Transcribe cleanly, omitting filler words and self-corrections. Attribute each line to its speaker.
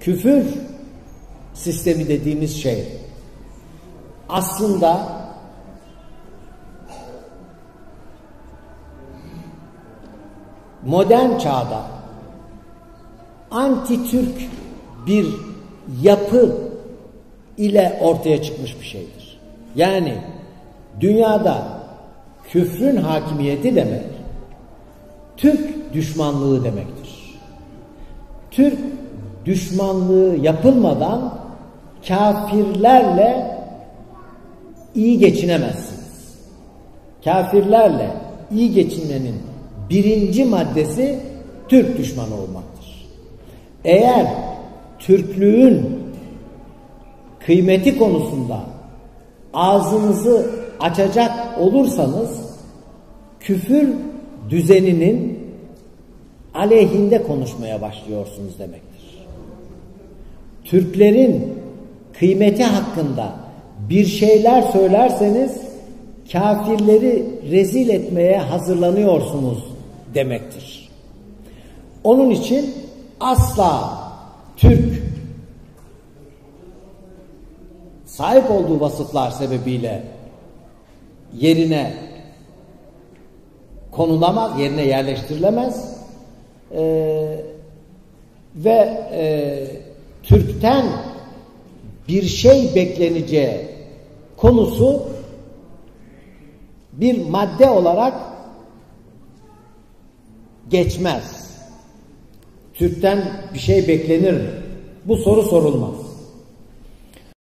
Speaker 1: küfür sistemi dediğimiz şey aslında modern çağda anti-Türk bir yapı ile ortaya çıkmış bir şeydir. Yani dünyada küfrün hakimiyeti demek, Türk düşmanlığı demektir. Türk düşmanlığı yapılmadan kafirlerle iyi geçinemezsiniz. Kafirlerle iyi geçinmenin birinci maddesi Türk düşmanı olmaktır. Eğer Türklüğün kıymeti konusunda ağzınızı açacak olursanız küfür düzeninin aleyhinde konuşmaya başlıyorsunuz demektir. Türklerin kıymeti hakkında bir şeyler söylerseniz kafirleri rezil etmeye hazırlanıyorsunuz demektir. Onun için asla Türk sahip olduğu vasıflar sebebiyle yerine konulamaz, yerine yerleştirilemez ve Türk'ten bir şey bekleneceği konusu bir madde olarak geçmez. Türk'ten bir şey beklenir mi? Bu soru sorulmaz.